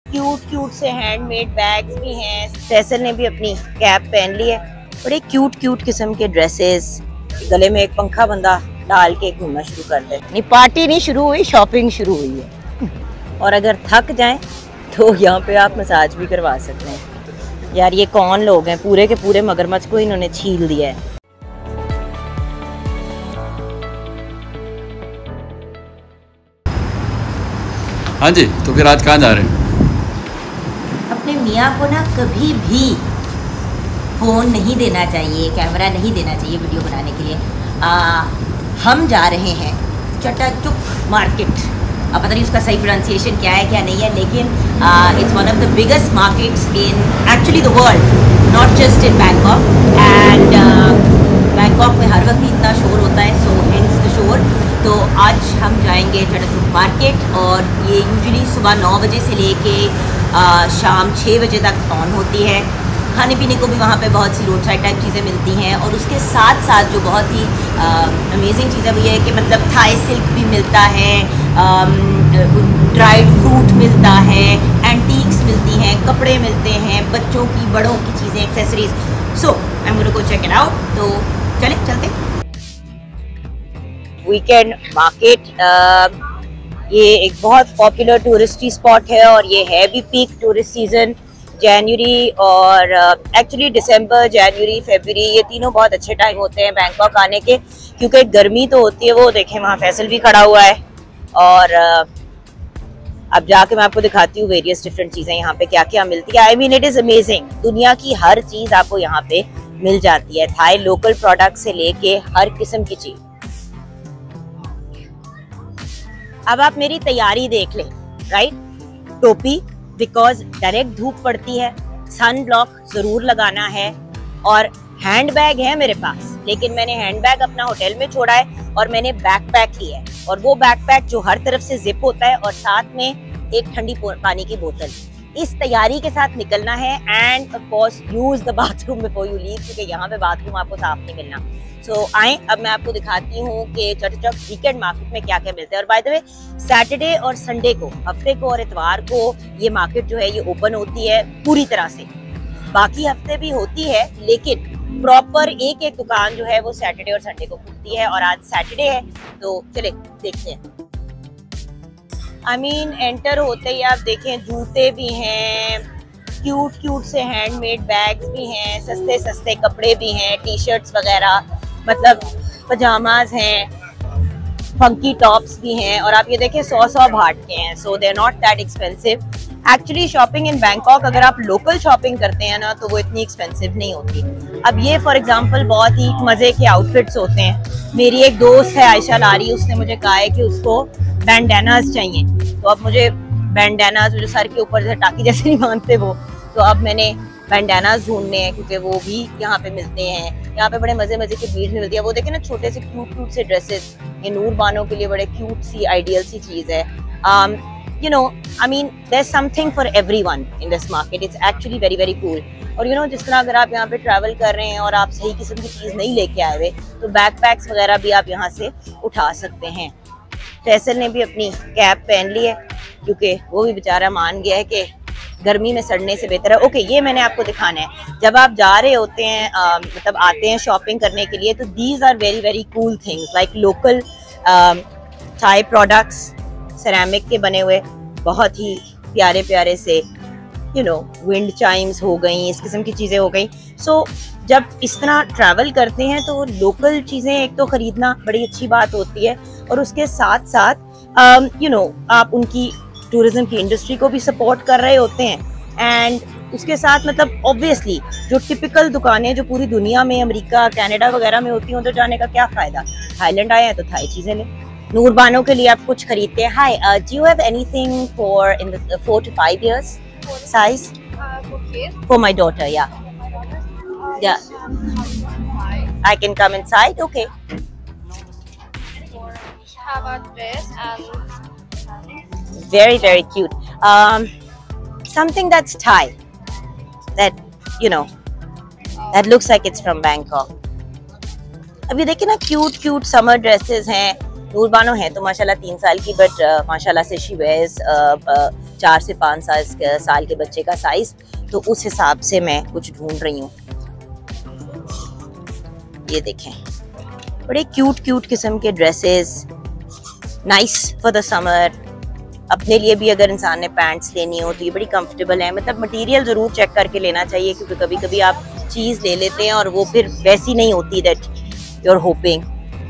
Cute cute से handmade bags भी हैं। फैसल ने भी अपनी कैप पहन ली है। बड़े क्यूट क्यूट किस्म के ड्रेसेस, गले में एक पंखा बंदा डाल के घूमना शुरू कर दे। नहीं, पार्टी नहीं शुरू हुई, शॉपिंग शुरू हुई है। और अगर थक जाएं तो यहाँ पे आप मसाज भी करवा सकते हैं। यार ये कौन लोग हैं, पूरे के पूरे मगरमच्छ को इन्होंने छील दिया है। हाँ जी, तो फिर आज कहाँ जा रहे हैं? अपने मियाँ को ना कभी भी फ़ोन नहीं देना चाहिए, कैमरा नहीं देना चाहिए वीडियो बनाने के लिए। हम जा रहे हैं चटाचुक मार्केट। अब पता नहीं उसका सही प्रोनाउंसिएशन क्या है क्या नहीं है, लेकिन it's one of the biggest markets in actually the world, not just in Bangkok. And Bangkok में हर वक्त इतना शोर होता है, सो हेंस द शोर। तो आज हम जाएंगे चटाचुक मार्केट, और ये यूजुअली सुबह 9 बजे से लेके शाम 6 बजे तक ऑन होती है। खाने पीने को भी वहाँ पे बहुत सी रोड साइड टाइप चीज़ें मिलती हैं, और उसके साथ साथ जो बहुत ही अमेजिंग चीज़ है वो ये है कि मतलब थाई सिल्क भी मिलता है, ड्राइड फ्रूट मिलता है, एंटीक्स मिलती हैं, कपड़े मिलते हैं, बच्चों की बड़ों की चीज़ें, accessories. So I am going to go check it out. तो चलते वीकेंड मार्केट। ये एक बहुत पॉपुलर टूरिस्टी स्पॉट है, और ये है भी पीक टूरिस्ट सीजन। जनवरी और एक्चुअली दिसंबर, जनवरी, फरवरी, ये तीनों बहुत अच्छे टाइम होते हैं बैंकॉक आने के, क्योंकि गर्मी तो होती है। वो देखें वहाँ फैसल भी खड़ा हुआ है, और अब जाके मैं आपको दिखाती हूँ वेरियस डिफरेंट चीज़ें यहाँ पे क्या क्या मिलती है। I mean it is amazing. दुनिया की हर चीज़ आपको यहाँ पे मिल जाती है, थाई लोकल प्रोडक्ट से लेके हर किस्म की चीज़। अब आप मेरी तैयारी देख लें, राइट? टोपी, बिकॉज डायरेक्ट धूप पड़ती है, सन ब्लॉक जरूर लगाना है, और हैंड बैग है मेरे पास, लेकिन मैंने हैंड बैग अपना होटल में छोड़ा है, और मैंने बैकपैक लिया है, और वो बैकपैक जो हर तरफ से जिप होता है, और साथ में एक ठंडी पानी की बोतल। इस तैयारी के साथ निकलना है। And of course use the bathroom before you leave, क्योंकि यहाँ पे बाथरूम आपको साफ नहीं मिलना। सो आए, अब मैं आपको दिखाती हूँ कि चटाचुक वीकेंड मार्केट में क्या क्या मिलता है। और बाय द वे, सैटरडे और संडे को, हफ्ते को और इतवार को ये मार्केट जो है ये ओपन होती है पूरी तरह से। बाकी हफ्ते भी होती है, लेकिन प्रॉपर एक एक दुकान जो है वो सैटरडे और संडे को खुलती है, और आज सैटरडे है तो चले देखते हैं। आई मीन एंटर होते ही आप देखें जूते भी हैं, क्यूट क्यूट से हैंडमेड बैग्स भी हैं, सस्ते सस्ते कपड़े भी हैं, टी शर्ट्स वगैरह, मतलब पजामाज हैं, फंकी टॉप्स भी हैं, और आप ये देखें 100 बाट के हैं। So they are not that expensive. Actually shopping in Bangkok अगर आप लोकल शॉपिंग करते हैं ना, तो वो इतनी एक्सपेंसिव नहीं होती। अब ये फॉर एग्जांपल बहुत ही मज़े के आउटफिट्स होते हैं। मेरी एक दोस्त है आयशा लारी, उसने मुझे कहा है कि उसको बैंडानाज चाहिए, तो अब मुझे बैंडानाज जो सर के ऊपर टाकी जैसे नहीं बांधते वो, तो अब मैंने बैंडानाज ढूंढने हैं, क्योंकि वो भी यहाँ पे मिलते हैं। यहाँ पे बड़े मज़े मज़े की भीड़ मिलती है। वो देखें ना छोटे से क्यूट क्यूट से ड्रेसेस, ये नूर बानों के लिए बड़े क्यूट सी आइडियल सी चीज़ है। you know, I mean, there's something for everyone in this market. It's actually very very cool. और you know, जिस तरह अगर आप यहाँ पे ट्रैवल कर रहे हैं और आप सही किस्म की चीज़ नहीं लेके आए हुए, तो बैकपैक्स वगैरह भी आप यहाँ से उठा सकते हैं। फैसल ने भी अपनी कैप पहन ली है, क्योंकि वो भी बेचारा मान गया है कि गर्मी में सड़ने से बेहतर है। ओके, ये मैंने आपको दिखाना है। जब आप जा रहे होते हैं, मतलब आते हैं शॉपिंग करने के लिए, तो these are very very cool things like local Thai products, ceramic के बने हुए बहुत ही प्यारे प्यारे से, यू नो, विंड चाइम्स हो गई, इस किस्म की चीज़ें हो गई। सो जब इस तरह ट्रैवल करते हैं तो लोकल चीज़ें एक तो ख़रीदना बड़ी अच्छी बात होती है, और उसके साथ साथ यू नो आप उनकी टूरिज़्म की इंडस्ट्री को भी सपोर्ट कर रहे होते हैं। एंड उसके साथ मतलब ऑब्वियसली जो टिपिकल दुकानें जो पूरी दुनिया में, अमेरिका, कनाडा वगैरह में होती हैं, उधर जाने का क्या फ़ायदा। थाईलैंड आए हैं तो थाई चीज़ें लें। नूरबानों के लिए आप कुछ खरीदते हैं। Hi, do you have anything for in the 4 to 5 years size? For my daughter, yeah. Yeah. I can come inside? Okay. Have a dress and Very, very cute. Something that's Thai. That, you know, that looks like it's from Bangkok. अभी देखिए ना cute cute summer dresses हैं। नूरबानो है तो माशाल्लाह 3 साल की, but माशाल्लाह से शी वेयर्स 4 से 5 साल के बच्चे का साइज, तो उस हिसाब से मैं कुछ ढूंढ रही हूँ। ये देखें, बड़े क्यूट किस्म के dresses, nice for the summer. अपने लिए भी अगर इंसान ने पैंट्स लेनी हो तो ये बड़ी कंफर्टेबल है। मतलब मटेरियल ज़रूर चेक करके लेना चाहिए, क्योंकि कभी कभी आप चीज़ ले लेते हैं और वो फिर वैसी नहीं होती दैट यू आर होपिंग।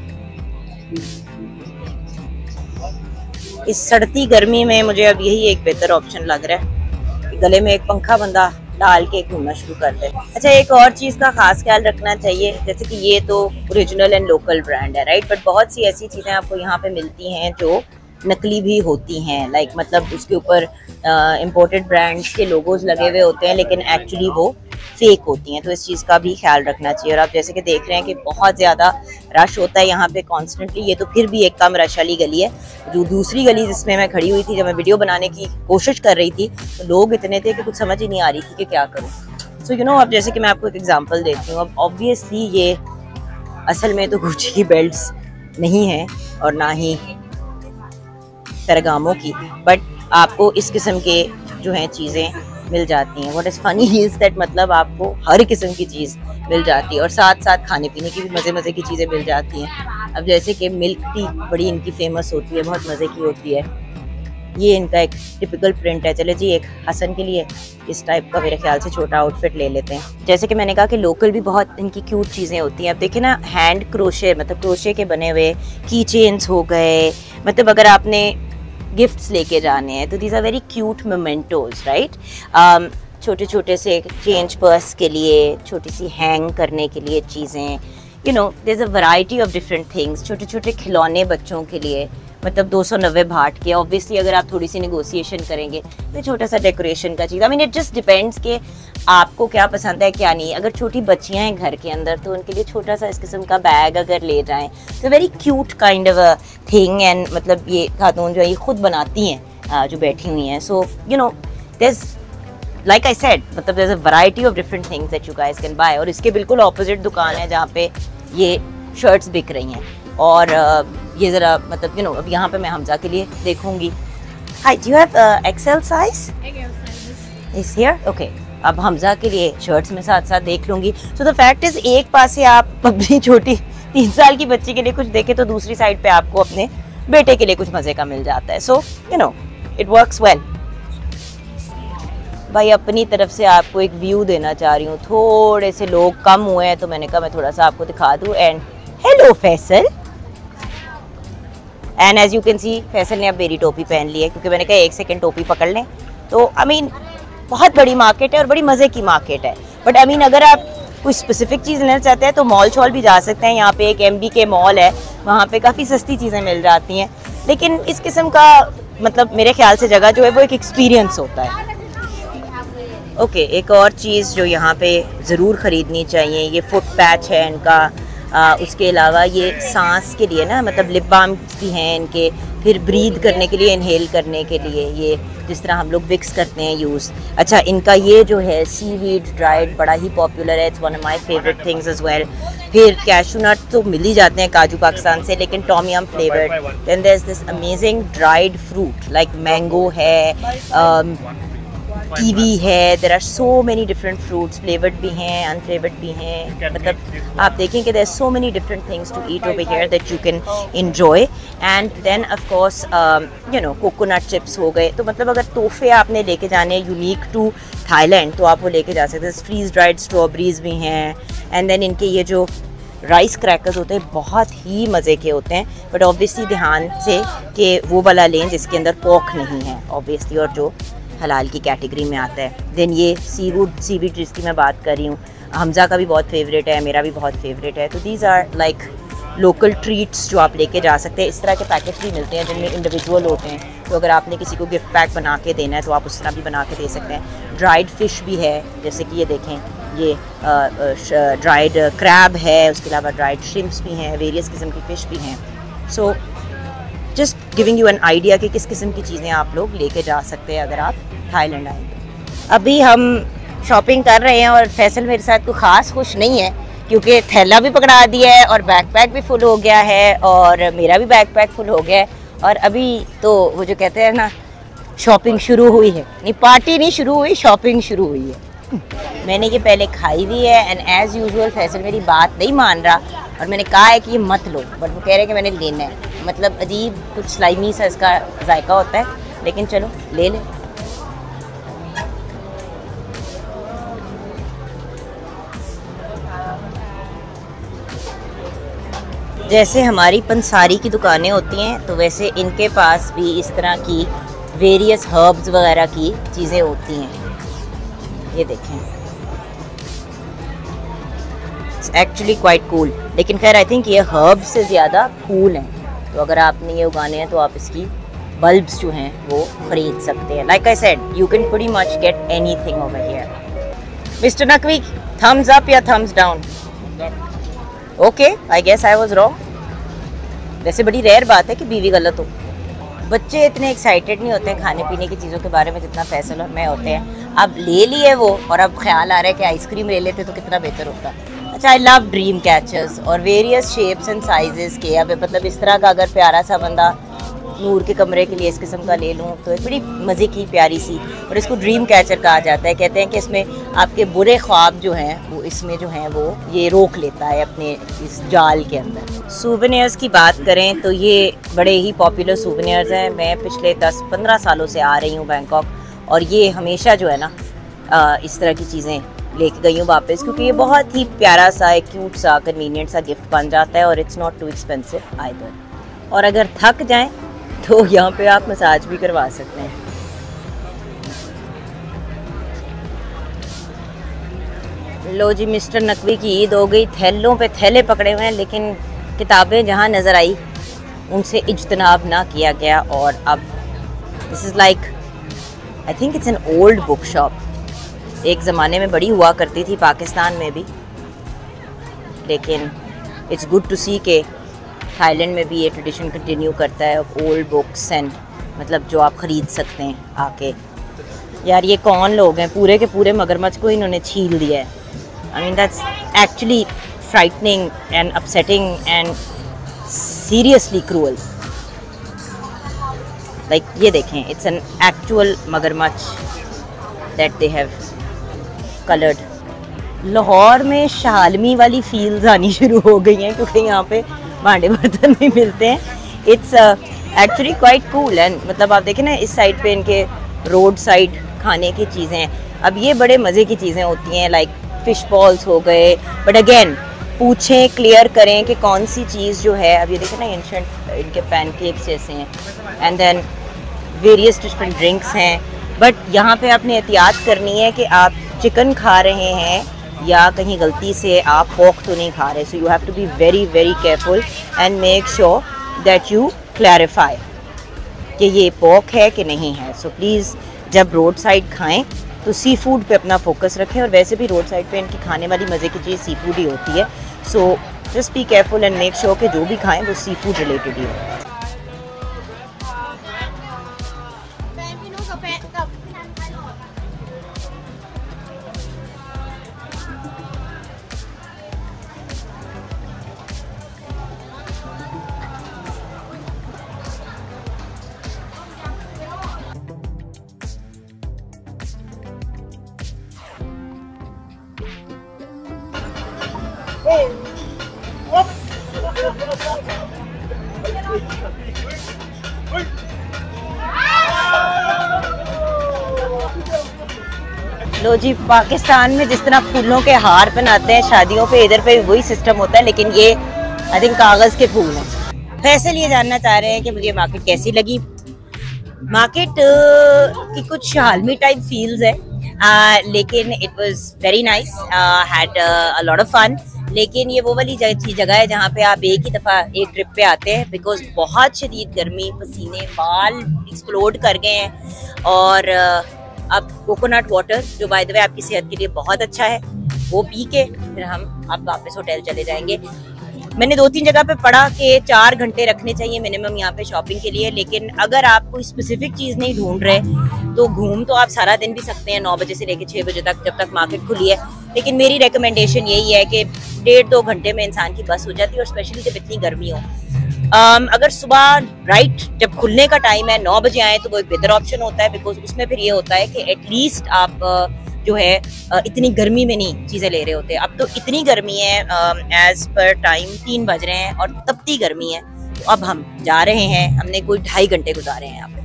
इस सड़ती गर्मी में मुझे अब यही एक बेहतर ऑप्शन लग रहा है कि गले में एक पंखा बंदा डाल के घूमना शुरू कर दे। अच्छा, एक और चीज़ का खास ख्याल रखना चाहिए, जैसे कि ये तो ओरिजिनल एंड लोकल ब्रांड है, राइट, बट बहुत सी ऐसी चीज़ें आपको यहाँ पे मिलती हैं जो नकली भी होती हैं। लाइक मतलब उसके ऊपर इम्पोर्टेड ब्रांड्स के लोगोज लगे हुए होते हैं, लेकिन एक्चुअली वो फेक होती हैं। तो इस चीज़ का भी ख्याल रखना चाहिए। और आप जैसे कि देख रहे हैं कि बहुत ज़्यादा रश होता है यहाँ पे कॉन्स्टेंटली। ये तो फिर भी एक कम रश वाली गली है। जो दूसरी गली जिसमें मैं खड़ी हुई थी जब मैं वीडियो बनाने की कोशिश कर रही थी, तो लोग इतने थे कि कुछ समझ ही नहीं आ रही थी कि क्या करूँ। सो यू नो, अब जैसे कि मैं आपको एक एग्जांपल देती हूँ। अब ऑब्वियसली ये असल में तो गुच्ची की बेल्ट्स नहीं है और ना ही फेरागामो की, बट आपको इस किस्म के जो हैं चीज़ें मिल जाती हैं। What is funny is that मतलब आपको हर किस्म की चीज़ मिल जाती है और साथ साथ खाने पीने की भी मज़े की चीज़ें मिल जाती हैं। अब जैसे कि मिल्क टी बड़ी इनकी फेमस होती है, बहुत मज़े की होती है। ये इनका एक टिपिकल प्रिंट है। चले जी, एक हसन के लिए इस टाइप का मेरे ख्याल से छोटा आउटफिट ले लेते हैं। जैसे कि मैंने कहा कि लोकल भी बहुत इनकी क्यूट चीज़ें होती हैं। अब देखिए ना, हैंड क्रोशे, मतलब क्रोशे के बने हुए की चेन्स हो गए। मतलब अगर आपने गिफ्ट्स लेके जाने हैं तो these are very cute mementos, right. छोटे छोटे से चेंज पर्स के लिए, छोटी सी हैंग करने के लिए चीज़ें, you know, there is a variety of different things. छोटे छोटे खिलौने बच्चों के लिए, मतलब 290 भाट के। ऑब्वियसली अगर आप थोड़ी सी नेगोशिएशन करेंगे तो छोटा सा डेकोरेशन का चीज़। I mean it just depends कि आपको क्या पसंद है क्या नहीं। अगर छोटी बच्चियां हैं घर के अंदर तो उनके लिए छोटा सा इस किस्म का बैग अगर ले जाएं तो very cute kind of a thing. And मतलब ये खातून जो है ये खुद बनाती हैं जो बैठी हुई हैं। So you know, there is, like I said, मतलब there is a variety of different things that you guys can buy. और इसके बिल्कुल ऑपोजिट दुकान है जहाँ पे ये शर्ट्स बिक रही हैं। और ये ज़रा मतलब यू नो, अब यहाँ पे मैं हमजा के लिए देखूंगी। Hi, do you have XL size? Is here, okay. अब हमजा के लिए शर्ट्स में साथ साथ देख लूंगी। सो द फैक्ट इज, एक पास से आप अपनी छोटी 3 साल की बच्ची के लिए कुछ देखे तो दूसरी साइड पे आपको अपने बेटे के लिए कुछ मजे का मिल जाता है। So you know, it works well. भाई अपनी तरफ से आपको एक व्यू देना चाह रही हूँ। थोड़े से लोग कम हुए हैं तो मैंने कहा मैं थोड़ा सा आपको दिखा दूँ। And hello Faisal, and as you can see Faisal ने अब मेरी टोपी पहन ली है, क्योंकि मैंने कहा 1 सेकेंड टोपी पकड़ लें। तो आई मीन बहुत बड़ी मार्केट है और बड़ी मज़े की मार्केट है। बट आई मीन अगर आप कोई स्पेसिफिक चीज़ लेना चाहते हैं तो मॉल शॉल भी जा सकते हैं। यहाँ पे एक MBK मॉल है, वहाँ पे काफ़ी सस्ती चीज़ें मिल जाती हैं। लेकिन इस किस्म का मतलब मेरे ख्याल से जगह जो है वो एक एक्सपीरियंस होता है। ओके, एक और चीज़ जो यहाँ पे ज़रूर ख़रीदनी चाहिए, ये फुट पैच है इनका। उसके अलावा ये सांस के लिए ना, मतलब लिप बाम भी हैं इनके, फिर ब्रीद करने के लिए, इनहेल करने के लिए, ये जिस तरह हम लोग विक्स करते हैं यूज़। अच्छा, इनका ये जो है सीवीड ड्राइड बड़ा ही पॉपुलर है, it's one of my favourite things as well. फिर कैशू नट तो मिल ही जाते हैं काजू पाकिस्तान से, लेकिन tom yum flavoured. Then there is this amazing dried fruit like mango है, कीवी है। There are so many different fruits, flavoured भी हैं, अनफ्लेवर्ड भी हैं। मतलब आप देखें कि there are so many different things to eat over here that you can enjoy. And then of course you know, coconut chips हो गए। तो मतलब अगर तोहफे आपने लेके जाने यूनिक टू थाईलैंड तो आप वो लेके जा सकते हैं। फ्रीज ड्राइड स्ट्रॉबेरीज भी हैं। एंड देन इनके ये जो राइस क्रैकर्स होते हैं बहुत ही मज़े के होते हैं, बट ऑब्वियसली ध्यान से कि वो वाला लें जिसके अंदर पोर्क नहीं है ऑब्वियसली, और जो हलाल की कैटेगरी में आता है। देन ये सीवीड जिसकी मैं बात कर रही हूँ, हमजा का भी बहुत फेवरेट है, मेरा भी बहुत फेवरेट है। तो these are like local treats जो आप लेके जा सकते हैं। इस तरह के पैकेट्स भी मिलते हैं जिनमें इंडिविजुअल होते हैं, तो अगर आपने किसी को गिफ्ट पैक बना के देना है तो आप उस तरह भी बना के दे सकते हैं। ड्राइड फ़िश भी है, जैसे कि ये देखें, ये ड्राइड क्रैब है, उसके अलावा ड्राइड श्रिम्प्स भी हैं, वेरियस किस्म की फ़िश भी हैं। So just giving you an idea कि किस किस्म की चीज़ें आप लोग लेके जा सकते हैं अगर आप थाईलैंड आएंगे। अभी हम शॉपिंग कर रहे हैं और फैसल मेरे साथ कोई ख़ास खुश नहीं है, क्योंकि थैला भी पकड़ा दिया है और बैकपैक भी फुल हो गया है और मेरा भी बैकपैक फुल हो गया है। और अभी तो वो जो कहते हैं ना, शॉपिंग शुरू हुई है, नहीं पार्टी नहीं शुरू हुई, शॉपिंग शुरू हुई है। मैंने ये पहले खाई हुई है एंड एज़ यूजुअल फैसल मेरी बात नहीं मान रहा और मैंने कहा है कि ये मत लो, बट वो कह रहे हैं कि मैंने लेना है। मतलब अजीब कुछ स्लाइमी सा इसका जायका होता है, लेकिन चलो ले ले। जैसे हमारी पंसारी की दुकानें होती हैं तो वैसे इनके पास भी इस तरह की वेरियस हर्ब्स वगैरह की चीज़ें होती हैं। ये देखें, एक्चुअली क्वाइट कूल। लेकिन खैर आई थिंक ये हर्ब्स से ज़्यादा कूल हैं, तो अगर आपने ये उगाने हैं तो आप इसकी बल्ब्स जो हैं वो खरीद सकते हैं। Like I said, you can pretty much get anything over here. Mister Naqvi, thumbs up या thumbs down? Okay, I guess I was wrong. वैसे बड़ी रेयर बात है कि बीवी गलत हो। बच्चे इतने एक्साइटेड नहीं होते हैं खाने पीने की चीज़ों के बारे में जितना फैसल और मैं होते हैं। अब ले लिए वो और अब ख्याल आ रहा है कि आइसक्रीम ले लेते तो कितना बेहतर होता। अच्छा, आई लव ड्रीम कैचर्स और वेरियस शेप्स एंड साइजेस के। अब मतलब इस तरह का अगर प्यारा सा बंदा नूर के कमरे के लिए इस किस्म का ले लूँ तो एक बड़ी मज़े की प्यारी सी, और इसको ड्रीम कैचर कहा जाता है। कहते हैं कि इसमें आपके बुरे ख्वाब जो हैं वो इसमें जो हैं वो ये रोक लेता है अपने इस जाल के अंदर। सूवेनियर्स की बात करें तो ये बड़े ही पॉपुलर सूवेनियर्स हैं। मैं पिछले 10-15 सालों से आ रही हूँ बैंकॉक और ये हमेशा जो है ना इस तरह की चीज़ें लेके गई हूँ वापस, क्योंकि ये बहुत ही प्यारा सा, एक क्यूट सा, कन्वीनियंट सा गिफ्ट बन जाता है और it's not too expensive either. और अगर थक जाएं तो यहाँ पे आप मसाज भी करवा सकते हैं। लो जी, मिस्टर नकवी की ईद हो गई। थैलों पे थैले पकड़े हुए हैं, लेकिन किताबें जहाँ नज़र आई उनसे इज्तनाब ना किया गया। और अब this is like, I think it's an old book shop. एक ज़माने में बड़ी हुआ करती थी पाकिस्तान में भी, लेकिन इट्स गुड टू सी के थाईलैंड में भी ये ट्रेडिशन कंटिन्यू करता है ऑफ ओल्ड बुक्स एंड मतलब जो आप ख़रीद सकते हैं आके। यार ये कौन लोग हैं, पूरे के पूरे मगरमच्छ को इन्होंने छील दिया है। I mean that's actually frightening and upsetting and seriously cruel. Like ये देखें, इट्स एन एक्चुअल मगरमच्छ that they have coloured. Lahore में शालमी वाली फील्स आनी शुरू हो गई हैं क्योंकि यहाँ पे भांडे बर्तन नहीं मिलते हैं। It's actually quite cool and मतलब आप देखें ना इस साइड पे इनके रोड साइड खाने की चीज़ें, अब ये बड़े मज़े की चीज़ें होती हैं, लाइक फ़िश बॉल्स हो गए। बट अगेन पूछें, क्लियर करें कि कौन सी चीज़ जो है। अब ये देखें ना एंशंट इनके पैनकेक्स जैसे हैं and then various different drinks हैं। बट यहाँ पे आपने एहतियात करनी है कि आप चिकन खा रहे हैं या कहीं गलती से आप पोर्क तो नहीं खा रहे। So you have to be very very careful and make sure that you clarify कि ये पोर्क है कि नहीं है। सो प्लीज़ जब रोड साइड खाएं तो सी फूड पे अपना फोकस रखें, और वैसे भी रोड साइड पे इनकी खाने वाली मज़े की चीज़ सी फूड ही होती है। So just be careful and make sure कि जो भी खाएं वो सी फूड रिलेटेड ही हो। लो जी, पाकिस्तान में जिस तरह फूलों के हार बनाते हैं शादियों पे, इधर पे वही सिस्टम होता है, लेकिन ये आई थिंक कागज़ के फूल हैं। फैसल ये जानना चाह रहे हैं कि मुझे मार्केट कैसी लगी। मार्केट की कुछ शालमी टाइप फील्स है, लेकिन it was very nice, had a lot of fun. लेकिन ये वो वाली जगह है जहाँ पे आप एक ही दफ़ा एक ट्रिप पे आते हैं, बिकॉज बहुत शदीद गर्मी, पसीने, बाल एक्सप्लोड कर गए हैं। और अब कोकोनट वाटर जो बाय द वे आपकी सेहत के लिए बहुत अच्छा है, वो पी के फिर हम अब वापस होटल चले जाएंगे। मैंने 2-3 जगह पे पढ़ा कि 4 घंटे रखने चाहिए मिनिमम यहाँ पे शॉपिंग के लिए, लेकिन अगर आप कोई स्पेसिफिक चीज़ नहीं ढूंढ रहे तो घूम तो आप सारा दिन भी सकते हैं, 9 बजे से लेकर 6 बजे तक, जब तक मार्केट खुली है। लेकिन मेरी रिकमेंडेशन यही है कि 1.5-2 घंटे में इंसान की बस हो जाती है, और स्पेशली जब इतनी गर्मी हो अगर सुबह राइट जब खुलने का टाइम है 9 बजे आए तो वो एक बेहतर ऑप्शन होता है, बिकॉज उसमें फिर ये होता है कि एटलीस्ट आप जो है इतनी गर्मी में नहीं चीज़ें ले रहे होते। अब तो इतनी गर्मी है, एज पर टाइम 3 बज रहे हैं और तपती गर्मी है। तो अब हम जा रहे हैं, हमने कोई 2.5 घंटे गुजारे हैं अब।